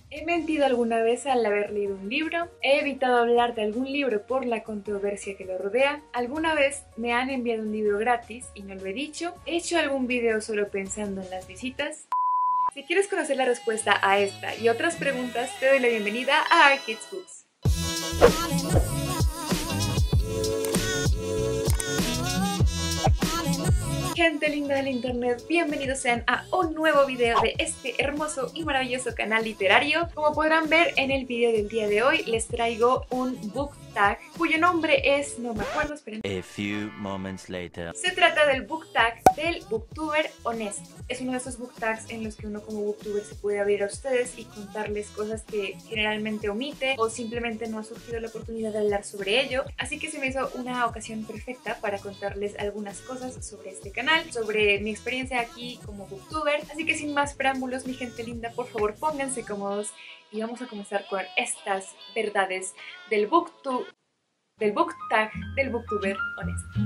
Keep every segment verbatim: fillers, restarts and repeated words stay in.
¿He mentido alguna vez al haber leído un libro? ¿He evitado hablar de algún libro por la controversia que lo rodea? ¿Alguna vez me han enviado un libro gratis y no lo he dicho? ¿He hecho algún video solo pensando en las visitas? Si quieres conocer la respuesta a esta y otras preguntas, te doy la bienvenida a Arkids Books. Gente linda del internet, bienvenidos sean a un nuevo video de este hermoso y maravilloso canal literario. Como podrán ver en el video del día de hoy, les traigo un book tag cuyo nombre es, no me acuerdo, esperen. A few moments later. Se trata del book tag del booktuber honesto. Es uno de esos book tags en los que uno como booktuber se puede abrir a ustedes y contarles cosas que generalmente omite o simplemente no ha surgido la oportunidad de hablar sobre ello. Así que se me hizo una ocasión perfecta para contarles algunas cosas sobre este canal, sobre mi experiencia aquí como booktuber. Así que sin más preámbulos, mi gente linda, por favor pónganse cómodos y vamos a comenzar con estas verdades del booktu del book tag del booktuber honesto.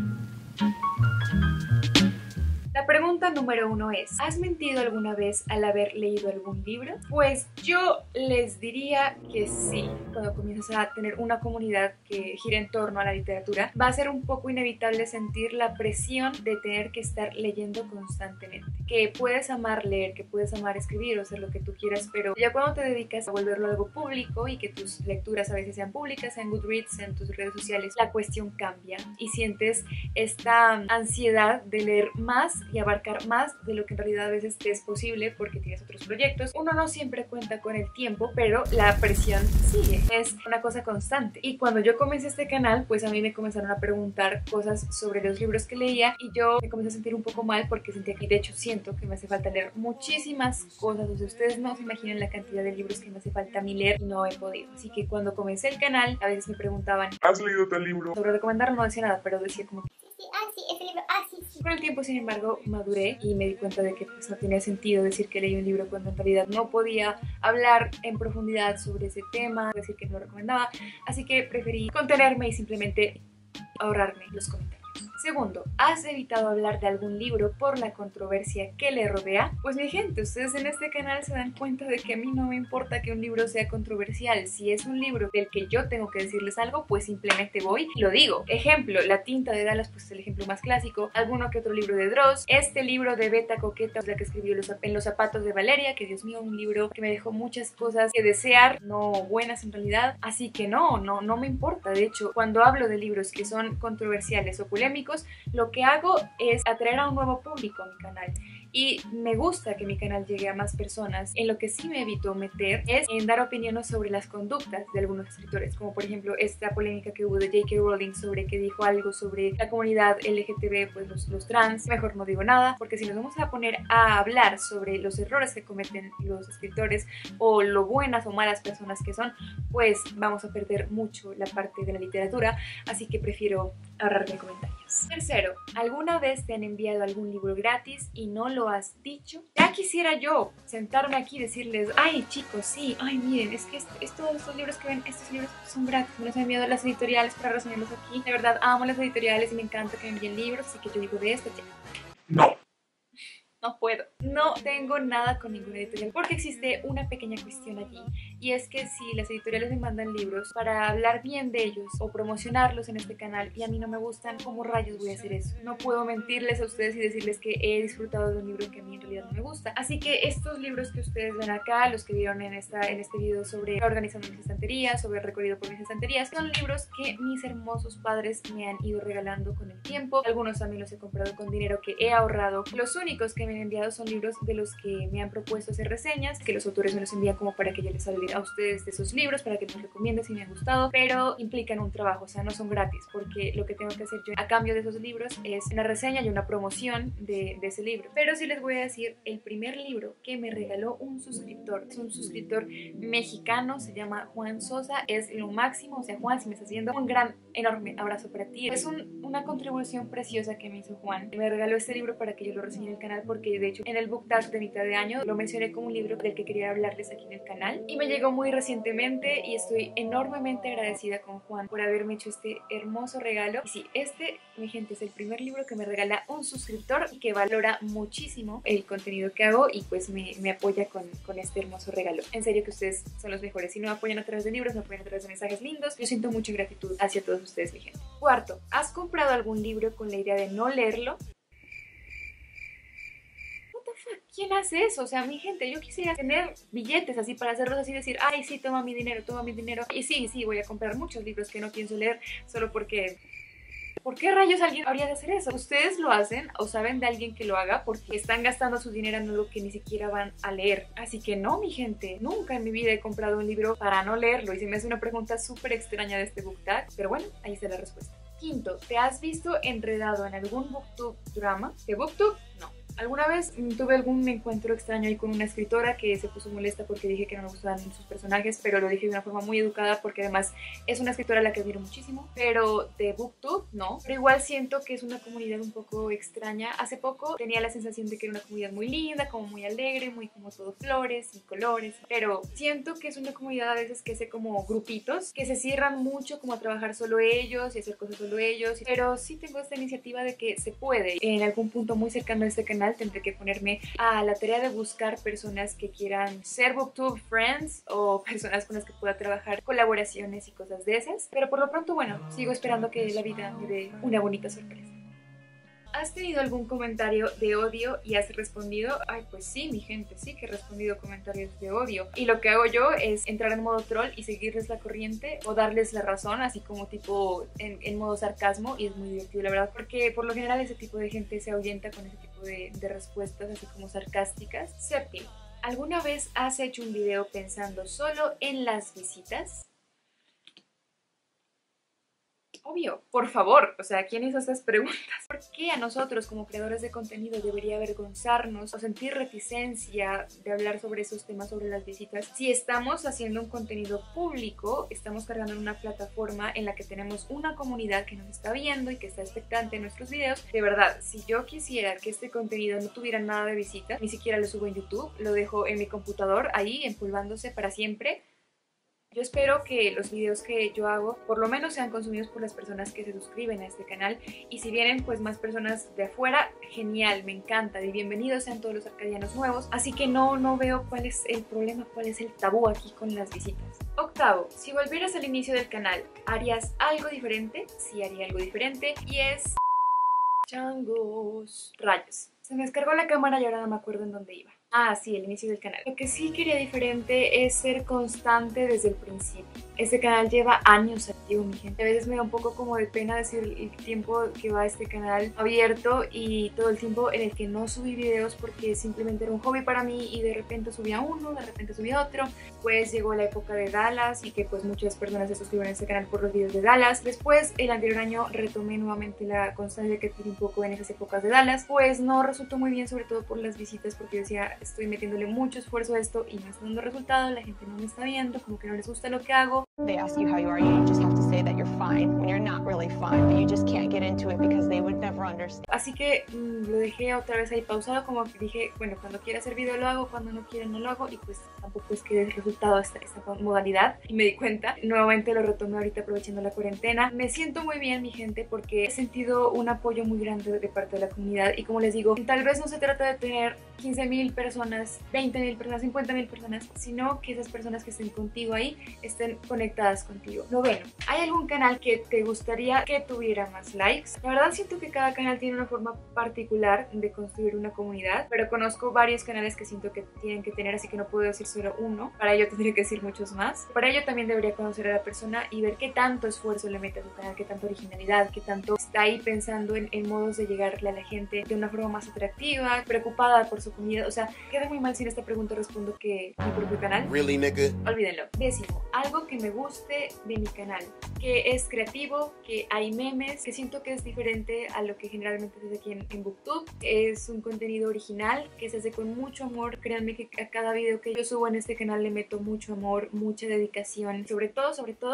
La pregunta número uno es, ¿has mentido alguna vez al haber leído algún libro? Pues yo les diría que sí. Cuando comienzas a tener una comunidad que gira en torno a la literatura, va a ser un poco inevitable sentir la presión de tener que estar leyendo constantemente. Que puedes amar leer, que puedes amar escribir o hacer lo que tú quieras, pero ya cuando te dedicas a volverlo algo público y que tus lecturas a veces sean públicas, en Goodreads, en tus redes sociales, la cuestión cambia y sientes esta ansiedad de leer más y abarcar más de lo que en realidad a veces te es posible porque tienes otros proyectos. Uno no siempre cuenta con el tiempo, pero la presión sigue, es una cosa constante. Y cuando yo comencé este canal, pues a mí me comenzaron a preguntar cosas sobre los libros que leía y yo me comencé a sentir un poco mal porque sentía que, de hecho siento que me hace falta leer muchísimas cosas. O sea, ustedes no se imaginan la cantidad de libros que me hace falta a mí leer y no he podido. Así que cuando comencé el canal, a veces me preguntaban, ¿has leído tal libro? Sobre recomendar no decía nada, pero decía como Sí, ah, sí, ese libro, ah, sí, sí. Con el tiempo, sin embargo, maduré y me di cuenta de que pues, no tenía sentido decir que leí un libro cuando en realidad no podía hablar en profundidad sobre ese tema, decir que no lo recomendaba, así que preferí contenerme y simplemente ahorrarme los comentarios. Segundo, ¿has evitado hablar de algún libro por la controversia que le rodea? Pues mi gente, ustedes en este canal se dan cuenta de que a mí no me importa que un libro sea controversial. Si es un libro del que yo tengo que decirles algo, pues simplemente voy y lo digo. Ejemplo, La tinta de Dallas, pues es el ejemplo más clásico. Alguno que otro libro de Dross. Este libro de Beta Coqueta, la que escribió En los zapatos de Valeria, que Dios mío, un libro que me dejó muchas cosas que desear, no buenas en realidad. Así que no, no, no me importa. De hecho, cuando hablo de libros que son controversiales o polémicos, lo que hago es atraer a un nuevo público a mi canal y me gusta que mi canal llegue a más personas. En lo que sí me evito meter es en dar opiniones sobre las conductas de algunos escritores, como por ejemplo esta polémica que hubo de J K Rowling sobre que dijo algo sobre la comunidad L G T B, pues los, los trans. Mejor no digo nada, porque si nos vamos a poner a hablar sobre los errores que cometen los escritores o lo buenas o malas personas que son, pues vamos a perder mucho la parte de la literatura, así que prefiero ahorrarme comentarios. Tercero, ¿alguna vez te han enviado algún libro gratis y no lo has dicho? Ya quisiera yo sentarme aquí y decirles, ay chicos, sí, ay miren, es que es, es todos estos libros que ven, estos libros son gratis, me los han enviado las editoriales para reseñarlos aquí. De verdad amo las editoriales y me encanta que me envíen libros, así que yo digo de esto ya. No. No puedo, no tengo nada con ninguna editorial porque existe una pequeña cuestión allí y es que si las editoriales me mandan libros para hablar bien de ellos o promocionarlos en este canal y a mí no me gustan, ¿cómo rayos voy a hacer eso? No puedo mentirles a ustedes y decirles que he disfrutado de un libro que a mí en realidad no me gusta. Así que estos libros que ustedes ven acá, los que vieron en, esta, en este video sobre organizando mis estanterías, sobre el recorrido por mis estanterías, son libros que mis hermosos padres me han ido regalando con el tiempo. Algunos también los he comprado con dinero que he ahorrado. Los únicos que me han enviado son libros de los que me han propuesto hacer reseñas, que los autores me los envían como para que yo les hable a ustedes de esos libros, para que nos recomienden si me han gustado, pero implican un trabajo, o sea, no son gratis, porque lo que tengo que hacer yo a cambio de esos libros es una reseña y una promoción de, de ese libro. Pero sí les voy a decir, el primer libro que me regaló un suscriptor, es un suscriptor mexicano, se llama Juan Sosa, es lo máximo, o sea, Juan, si me estás haciendo un gran enorme abrazo para ti. Es un, una contribución preciosa que me hizo Juan. Me regaló este libro para que yo lo reseñe en el canal porque de hecho en el book tag de mitad de año lo mencioné como un libro del que quería hablarles aquí en el canal y me llegó muy recientemente y estoy enormemente agradecida con Juan por haberme hecho este hermoso regalo. Y sí, este, mi gente, es el primer libro que me regala un suscriptor y que valora muchísimo el contenido que hago y pues me, me apoya con, con este hermoso regalo. En serio que ustedes son los mejores. Si no me apoyan a través de libros, me apoyan a través de mensajes lindos. Yo siento mucha gratitud hacia todos ustedes, mi gente. Cuarto, ¿has comprado algún libro con la idea de no leerlo? ¿Quién hace eso? O sea, mi gente, yo quisiera tener billetes así para hacerlos así y decir, ay, sí, toma mi dinero, toma mi dinero. Y sí, sí, voy a comprar muchos libros que no pienso leer solo porque... ¿Por qué rayos alguien habría de hacer eso? ¿Ustedes lo hacen o saben de alguien que lo haga porque están gastando su dinero en algo que ni siquiera van a leer? Así que no, mi gente, nunca en mi vida he comprado un libro para no leerlo y se me hace una pregunta súper extraña de este book tag, pero bueno, ahí está la respuesta. Quinto, ¿te has visto enredado en algún booktube drama? ¿De booktube? No. Alguna vez tuve algún encuentro extraño ahí con una escritora que se puso molesta porque dije que no me gustaban sus personajes, pero lo dije de una forma muy educada porque además es una escritora a la que admiro muchísimo. Pero de BookTube, no. Pero igual siento que es una comunidad un poco extraña. Hace poco tenía la sensación de que era una comunidad muy linda, como muy alegre, muy como todo flores y colores. Pero siento que es una comunidad a veces que hace como grupitos, que se cierran mucho como a trabajar solo ellos y hacer cosas solo ellos. Pero sí tengo esta iniciativa de que se puede. En algún punto muy cercano a este canal tendré que ponerme a la tarea de buscar personas que quieran ser BookTube friends o personas con las que pueda trabajar colaboraciones y cosas de esas. Pero por lo pronto, bueno, sigo esperando que la vida me dé una bonita sorpresa. ¿Has tenido algún comentario de odio y has respondido? Ay, pues sí, mi gente, sí que he respondido comentarios de odio. Y lo que hago yo es entrar en modo troll y seguirles la corriente o darles la razón, así como tipo en, en modo sarcasmo, y es muy divertido, la verdad, porque por lo general ese tipo de gente se ahuyenta con ese tipo de, de respuestas así como sarcásticas. Séptimo, ¿alguna vez has hecho un video pensando solo en las visitas? Obvio, por favor, o sea, ¿quién hizo estas preguntas? ¿Por qué a nosotros como creadores de contenido debería avergonzarnos o sentir reticencia de hablar sobre esos temas, sobre las visitas? Si estamos haciendo un contenido público, estamos cargando en una plataforma en la que tenemos una comunidad que nos está viendo y que está expectante en nuestros videos. De verdad, si yo quisiera que este contenido no tuviera nada de visitas, ni siquiera lo subo en YouTube, lo dejo en mi computador ahí empolvándose para siempre. Yo espero que los videos que yo hago por lo menos sean consumidos por las personas que se suscriben a este canal, y si vienen pues más personas de afuera, genial, me encanta, y bienvenidos sean todos los arcadianos nuevos, así que no, no veo cuál es el problema, cuál es el tabú aquí con las visitas. Octavo, si volvieras al inicio del canal, ¿harías algo diferente? Sí, haría algo diferente, y es... changos, rayos. Se me descargó la cámara y ahora no me acuerdo en dónde iba. Ah, sí, el inicio del canal. Lo que sí quería diferente es ser constante desde el principio. Este canal lleva años activo, mi gente. A veces me da un poco como de pena decir el tiempo que va este canal abierto y todo el tiempo en el que no subí videos porque simplemente era un hobby para mí y de repente subía uno, de repente subía otro. Pues llegó la época de Dallas y que pues muchas personas se suscriben a este canal por los videos de Dallas. Después, el anterior año, retomé nuevamente la constancia que tuve un poco en esas épocas de Dallas. Pues no resultó muy bien, sobre todo por las visitas, porque yo decía, estoy metiéndole mucho esfuerzo a esto y no está dando resultado, la gente no me está viendo, como que no les gusta lo que hago. They ask you how you are, you just have to say that you're fine when you're not really fine, but you just can't get into it because they would never understand. Así que mmm, lo dejé otra vez ahí pausado, como que dije, bueno, cuando quiera hacer video lo hago, cuando no quiera no lo hago, y pues tampoco es que dé resultado esta, esta modalidad, y me di cuenta. Nuevamente lo retomé ahorita aprovechando la cuarentena. Me siento muy bien, mi gente, porque he sentido un apoyo muy grande de parte de la comunidad, y como les digo, tal vez no se trata de tener quince mil personas, veinte mil personas, cincuenta mil personas, sino que esas personas que estén contigo ahí estén conectadas contigo. Noveno, ¿hay algún canal que te gustaría que tuviera más likes? La verdad siento que cada canal tiene una forma particular de construir una comunidad, pero conozco varios canales que siento que tienen que tener, así que no puedo decir solo uno. Para ello tendría que decir muchos más. Para ello también debería conocer a la persona y ver qué tanto esfuerzo le mete a su canal, qué tanta originalidad, qué tanto está ahí pensando en, en modos de llegarle a la gente de una forma más atractiva, preocupada por su comunidad. O sea, queda muy mal si en esta pregunta respondo que mi propio canal. Really, nigga? Olvídenlo. Décimo, algo que me guste de mi canal, que es creativo, que hay memes, que siento que es diferente a lo que generalmente se hace aquí en, en BookTube. Es un contenido original que se hace con mucho amor. Créanme que a cada video que yo subo en este canal le meto mucho amor, mucha dedicación. Sobre todo, sobre todo,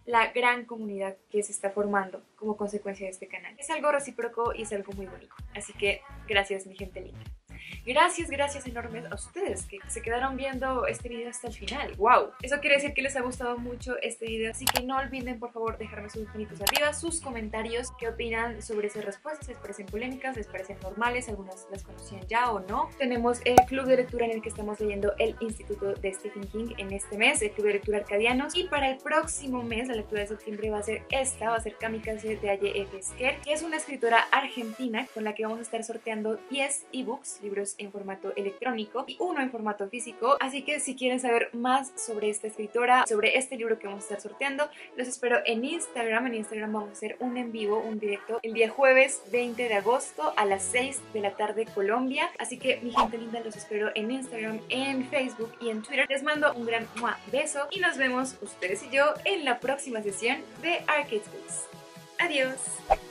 la gran comunidad que se está formando como consecuencia de este canal. Es algo recíproco y es algo muy bonito. Así que gracias, mi gente linda. Gracias, gracias enormes a ustedes que se quedaron viendo este video hasta el final. ¡Wow! Eso quiere decir que les ha gustado mucho este video, así que no olviden por favor dejarme sus manitos arriba, sus comentarios, qué opinan sobre esas respuestas, les parecen polémicas, les parecen normales, algunas las conocían ya o no. Tenemos el club de lectura en el que estamos leyendo El Instituto de Stephen King en este mes, el club de lectura Arcadianos, y para el próximo mes, la lectura de septiembre va a ser esta, va a ser Kamikaze de Aye F. Esquer, que es una escritora argentina con la que vamos a estar sorteando diez ebooks, libros en formato electrónico y uno en formato físico, así que si quieren saber más sobre esta escritora, sobre este libro que vamos a estar sorteando, los espero en Instagram. En Instagram vamos a hacer un en vivo, un directo el día jueves veinte de agosto a las seis de la tarde Colombia, así que mi gente linda, los espero en Instagram, en Facebook y en Twitter. Les mando un gran ¡mua! Beso y nos vemos ustedes y yo en la próxima sesión de Arcade Books. Adiós.